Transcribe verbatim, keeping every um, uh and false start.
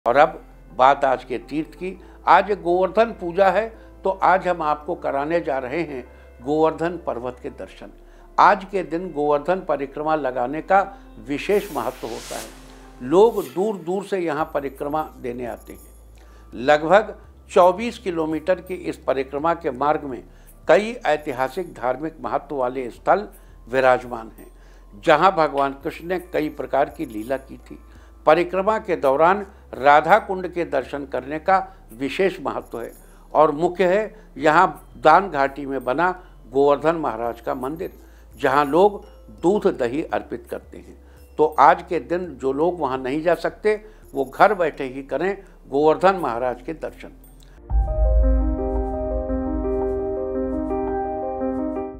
और अब बात आज के तीर्थ की। आज गोवर्धन पूजा है, तो आज हम आपको कराने जा रहे हैं गोवर्धन पर्वत के दर्शन। आज के दिन गोवर्धन परिक्रमा लगाने का विशेष महत्व होता है। लोग दूर दूर से यहाँ परिक्रमा देने आते हैं। लगभग चौबीस किलोमीटर की इस परिक्रमा के मार्ग में कई ऐतिहासिक धार्मिक महत्व वाले स्थल विराजमान हैं, जहाँ भगवान कृष्ण ने कई प्रकार की लीला की थी। परिक्रमा के दौरान राधा कुंड के दर्शन करने का विशेष महत्व है और मुख्य है यहाँ दान घाटी में बना गोवर्धन महाराज का मंदिर, जहाँ लोग दूध दही अर्पित करते हैं। तो आज के दिन जो लोग वहाँ नहीं जा सकते, वो घर बैठे ही करें गोवर्धन महाराज के दर्शन।